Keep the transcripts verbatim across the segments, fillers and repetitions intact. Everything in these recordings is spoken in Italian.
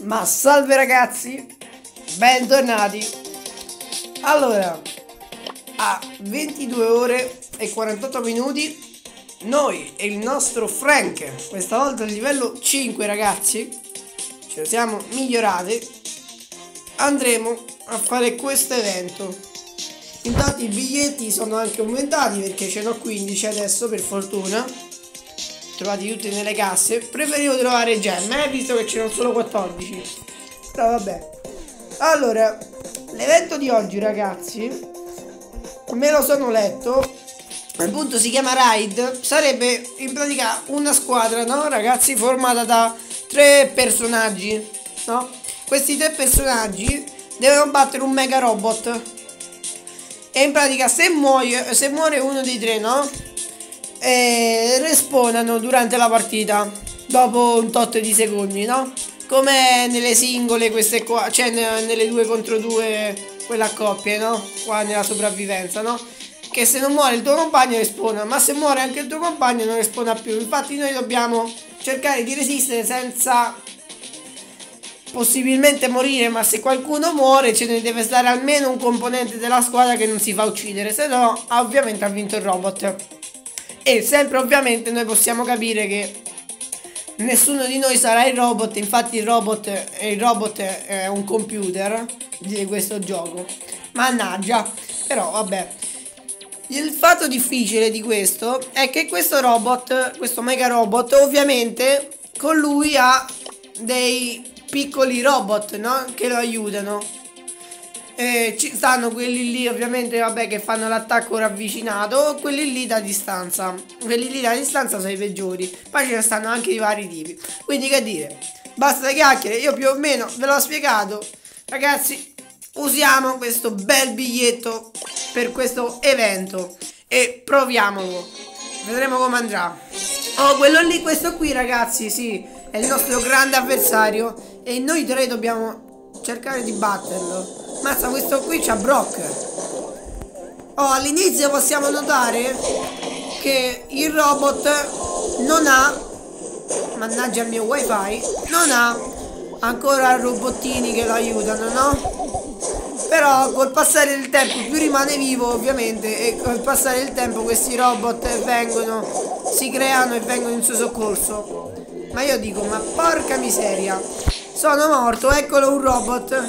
Ma salve ragazzi, bentornati. Allora, a ventidue ore e quarantotto minuti noi e il nostro Frank, questa volta a livello cinque ragazzi, ce lo siamo migliorati, andremo a fare questo evento. Intanto i biglietti sono anche aumentati perché ce n'ho quindici adesso, per fortuna. Trovati tutti nelle casse. Preferivo trovare gemme, eh, visto che ce ne sono solo quattordici. Però vabbè. Allora, l'evento di oggi ragazzi, me lo sono letto, appunto si chiama Raid. Sarebbe in pratica una squadra, no ragazzi, formata da tre personaggi, no? Questi tre personaggi devono battere un mega robot. E in pratica se muore, se muore uno dei tre, no? E respawnano durante la partita dopo un tot di secondi, no? Come nelle singole queste qua, cioè nelle due contro due, quella a coppie, no? Qua nella sopravvivenza, no? Che se non muore il tuo compagno respawna, ma se muore anche il tuo compagno non respawna più. Infatti noi dobbiamo cercare di resistere senza possibilmente morire, ma se qualcuno muore ce ne deve stare almeno un componente della squadra che non si fa uccidere, se no ovviamente ha vinto il robot. E sempre ovviamente noi possiamo capire che nessuno di noi sarà il robot. Infatti il robot, il robot è un computer di questo gioco. Mannaggia. Però vabbè, il fatto difficile di questo è che questo robot, questo mega robot, ovviamente con lui ha dei piccoli robot, no? Che lo aiutano. Eh, ci stanno quelli lì ovviamente, vabbè, che fanno l'attacco ravvicinato, quelli lì da distanza. Quelli lì da distanza sono i peggiori. Poi ce ne stanno anche di vari tipi. Quindi che dire, basta chiacchiere, io più o meno ve l'ho spiegato. Ragazzi, usiamo questo bel biglietto per questo evento e proviamolo. Vedremo come andrà. Oh, quello lì, questo qui ragazzi, sì, è il nostro grande avversario e noi tre dobbiamo cercare di batterlo. Mazza, questo qui c'ha Brock. Oh, all'inizio possiamo notare che il robot non ha, mannaggia il mio wifi, non ha ancora robottini che lo aiutano, no? Però col passare del tempo più rimane vivo ovviamente, e col passare del tempo questi robot vengono, si creano e vengono in suo soccorso. Ma io dico, ma porca miseria, sono morto, eccolo un robot.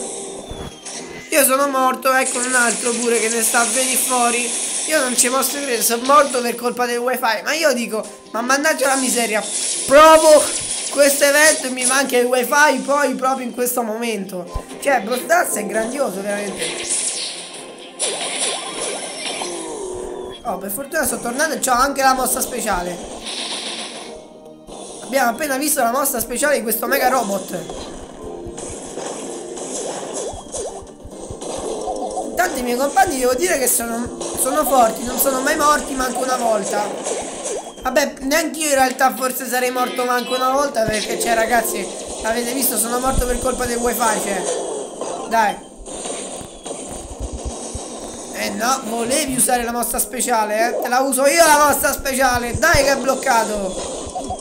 Io sono morto, ecco un altro pure che ne sta a venire fuori. Io non ci posso credere, sono morto per colpa del wifi. Ma io dico, ma mannaggia la miseria, provo questo evento e mi manca il wifi poi proprio in questo momento. Cioè, Brawl Stars è grandioso veramente. Oh, per fortuna sono tornato e c'ho anche la mossa speciale. Abbiamo appena visto la mossa speciale di questo mega robot. Intanto i miei compagni devo dire che sono, sono forti, non sono mai morti manco una volta. Vabbè, neanche io in realtà forse sarei morto manco una volta, perché cioè ragazzi, l'avete visto, sono morto per colpa del wifi, cioè. Dai. Eh no, volevi usare la mossa speciale, eh? Te la uso io la mossa speciale, dai che è bloccato.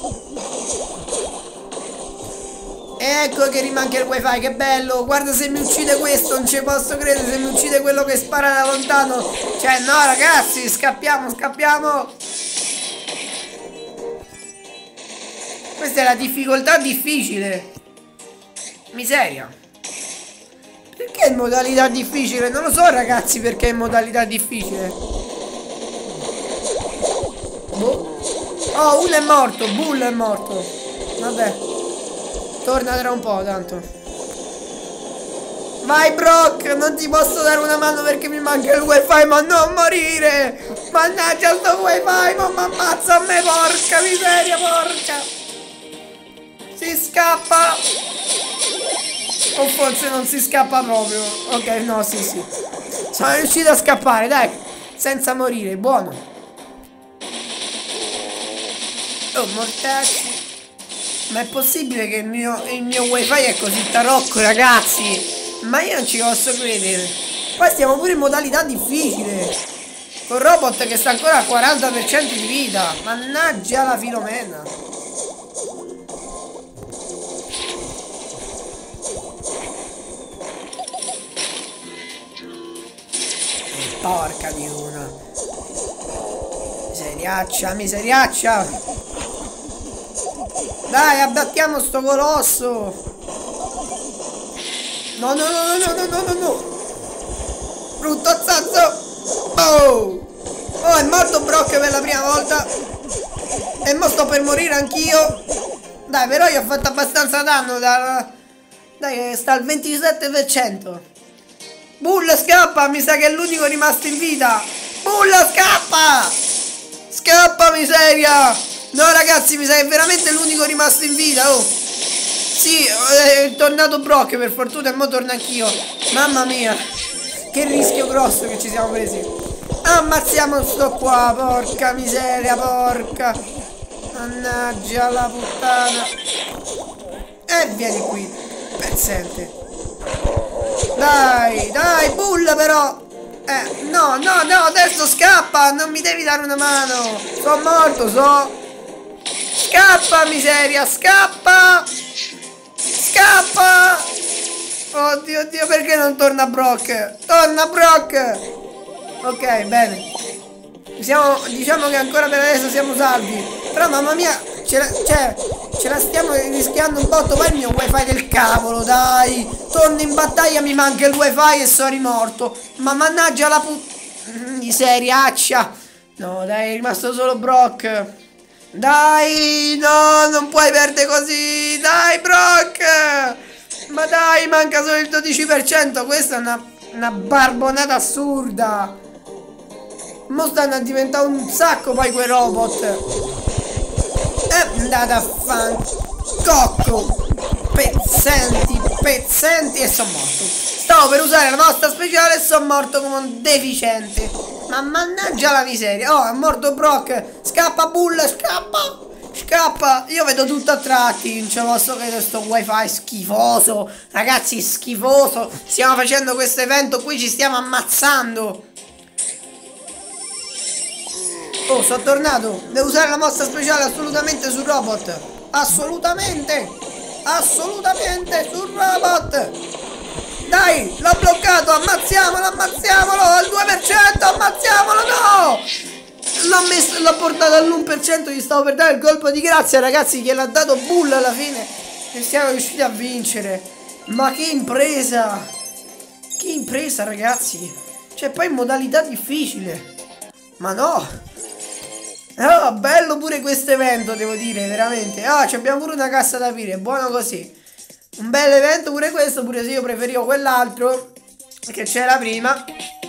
Ecco che rimanca il wifi, che bello. Guarda, se mi uccide questo, non ci posso credere. Se mi uccide quello che spara da lontano. Cioè no ragazzi, scappiamo, scappiamo. Questa è la difficoltà difficile. Miseria. Perché in modalità difficile? Non lo so ragazzi perché è in modalità difficile. Boh. Oh, uno è morto, Bull è morto. Vabbè, torna tra un po' tanto. Vai Brock, non ti posso dare una mano perché mi manca il wifi, ma non morire. Mannaggia sto wifi, ma mi ammazza a me, porca miseria, porca. Si scappa. O forse non si scappa proprio. Ok, no, sì, sì. Sono riuscito a scappare, dai. Senza morire, buono. Oh, mortacci. Ma è possibile che il mio, il mio wifi è così tarocco, ragazzi? Ma io non ci posso credere. Poi stiamo pure in modalità difficile, con robot che sta ancora al quaranta per cento di vita. Mannaggia la Filomena. Porca di una. Miseriaccia, miseriaccia. Dai, abbattiamo sto colosso. No, no, no, no, no, no, no, no. Brutto zazzo. Oh. Oh, è morto Brock per la prima volta. E mo sto per morire anch'io. Dai, però gli ho fatto abbastanza danno. Da... Dai, sta al ventisette per cento. Bull scappa, mi sa che è l'unico rimasto in vita. Bull scappa. Scappa, miseria. No, ragazzi, mi sa che è veramente l'unico rimasto in vita. Oh. Sì, è tornato Brock per fortuna e mo torno anch'io. Mamma mia. Che rischio grosso che ci siamo presi. Ammazziamo sto qua, porca miseria, porca. Mannaggia la puttana. E vieni qui, pezzente. Dai, dai, Bull però. Eh, no, no, no, adesso scappa. Non mi devi dare una mano. Sono morto, so. Scappa, miseria, scappa. Scappa. Oddio, oddio, perché non torna Brock? Torna Brock. Ok, bene. Siamo, diciamo che ancora per adesso siamo salvi. Però mamma mia, ce la, cioè, ce la stiamo rischiando un botto. Poi il mio wifi del cavolo, dai. Torno in battaglia, mi manca il wifi e sono rimorto. Ma mannaggia la put... miseriaccia. No, dai, è rimasto solo Brock. Dai, no, non puoi perdere così. Dai, Brock. Ma dai, manca solo il dodici per cento. Questa è una, una barbonata assurda. Mo stanno a diventare un sacco poi quei robot. E andate a fan cocco. Pezzenti, pezzenti. E sono morto. Stavo per usare la mossa speciale e sono morto come un deficiente. Ma mannaggia la miseria. Oh, è morto Brock. Scappa Bull, scappa. Scappa. Io vedo tutto a tratti. Non ce posso credere sto wifi schifoso. Ragazzi, schifoso. Stiamo facendo questo evento qui, ci stiamo ammazzando. Oh, sono tornato. Devo usare la mossa speciale assolutamente sul robot. Assolutamente. Assolutamente sul robot. Dai, l'ho bloccato. Ammazziamolo, ammazziamolo. Al due per cento, ammazziamolo, no. L'ho messo, l'ho portato all'uno per cento. Gli stavo per dare il colpo di grazia, ragazzi. Gliel'ha dato Bull alla fine. E siamo riusciti a vincere. Ma che impresa. Che impresa, ragazzi. Cioè, poi in modalità difficile. Ma no. Oh, bello pure questo evento, devo dire, veramente. Ah, oh, abbiamo pure una cassa da aprire, buono così. Un bel evento pure questo, pure se io preferivo quell'altro che c'era prima.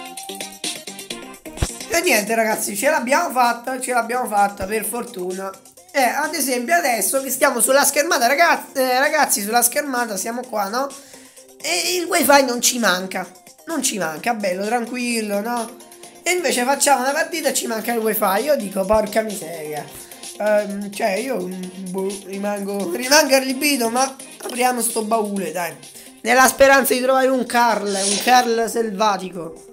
E niente, ragazzi, ce l'abbiamo fatta, ce l'abbiamo fatta, per fortuna. E ad esempio adesso che stiamo sulla schermata, ragazzi, eh, ragazzi, sulla schermata siamo qua, no? E il wifi non ci manca, non ci manca, bello, tranquillo, no? E invece facciamo una partita e ci manca il wifi. Io dico porca miseria. um, Cioè io boh, rimango Rimango allibito. Ma apriamo sto baule, dai. Nella speranza di trovare un Carl. Un Carl selvatico.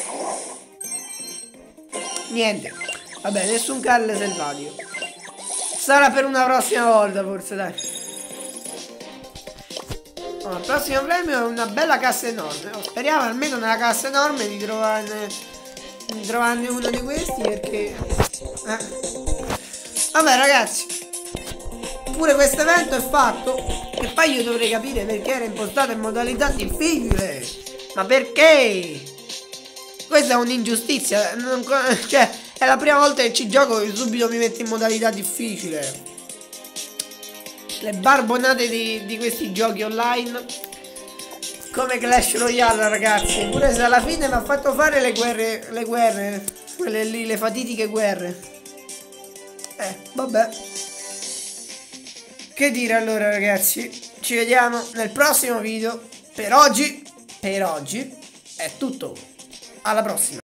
Niente. Vabbè, nessun Carl selvatico. Sarà per una prossima volta forse, dai. Oh, il prossimo premio è una bella cassa enorme. Oh, speriamo almeno nella cassa enorme di trovare di trovarne uno di questi, perché eh. Vabbè, ragazzi, pure questo evento è fatto. E poi io dovrei capire perché era impostato in modalità difficile. Ma perché? Questa è un'ingiustizia. Cioè, è la prima volta che ci gioco e subito mi metto in modalità difficile. Le barbonate di, di questi giochi online come Clash Royale, ragazzi. Pure se alla fine mi ha fatto fare le guerre. Le guerre. Quelle lì, le fatitiche guerre. Eh, vabbè. Che dire allora, ragazzi. Ci vediamo nel prossimo video. Per oggi, per oggi è tutto. Alla prossima.